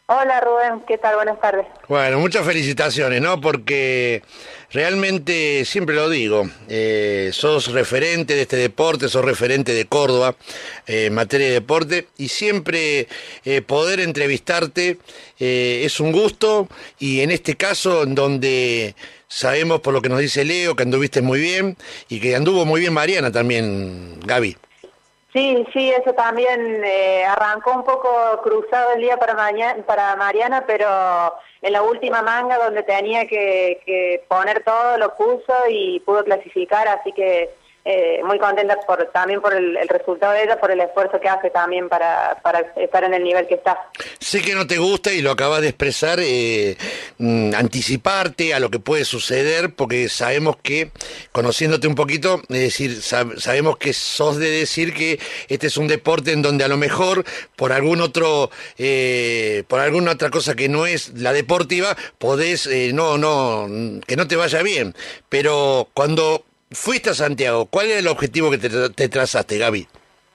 Hola Rubén, ¿qué tal? Buenas tardes. Bueno, muchas felicitaciones, ¿no? Porque realmente, siempre lo digo, sos referente de este deporte, sos referente de Córdoba en materia de deporte y siempre poder entrevistarte es un gusto y en este caso en donde sabemos por lo que nos dice Leo que anduviste muy bien y que anduvo muy bien Mariana también, Gaby. Sí, sí, eso también arrancó un poco cruzado el día para Mariana, pero en la última manga donde tenía que poner todo lo puso y pudo clasificar, así que muy contenta también por el resultado de ella, por el esfuerzo que hace también para estar en el nivel que está. Sé que no te gusta y lo acabas de expresar, anticiparte a lo que puede suceder, porque sabemos que, conociéndote un poquito, es decir, sabemos que sos de decir que este es un deporte en donde a lo mejor por algún otro, por alguna otra cosa que no es la deportiva, podés, que no te vaya bien. Pero cuando fuiste a Santiago, ¿cuál era el objetivo que te trazaste, Gaby?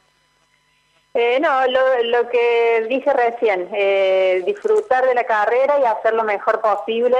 No, lo que dije recién, disfrutar de la carrera y hacer lo mejor posible.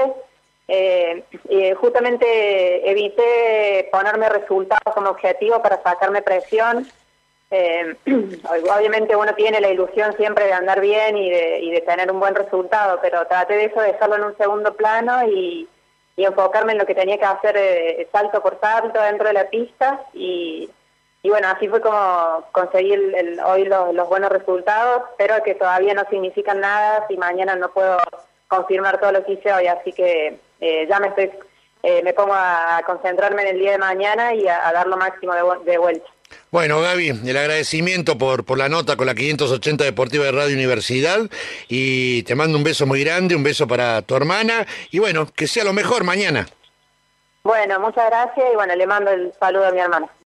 Justamente evité ponerme resultados como objetivo para sacarme presión. Obviamente uno tiene la ilusión siempre de andar bien y de tener un buen resultado, pero traté de eso, dejarlo en un segundo plano y enfocarme en lo que tenía que hacer salto por salto dentro de la pista y bueno, así fue como conseguí hoy los buenos resultados, pero que todavía no significan nada si mañana no puedo confirmar todo lo que hice hoy, así que me pongo a concentrarme en el día de mañana y a dar lo máximo de vuelta. Bueno, Gaby, el agradecimiento por la nota con la 580 Deportiva de Radio Universidad y te mando un beso muy grande, un beso para tu hermana y bueno, que sea lo mejor mañana. Bueno, muchas gracias y bueno, le mando el saludo a mi hermana.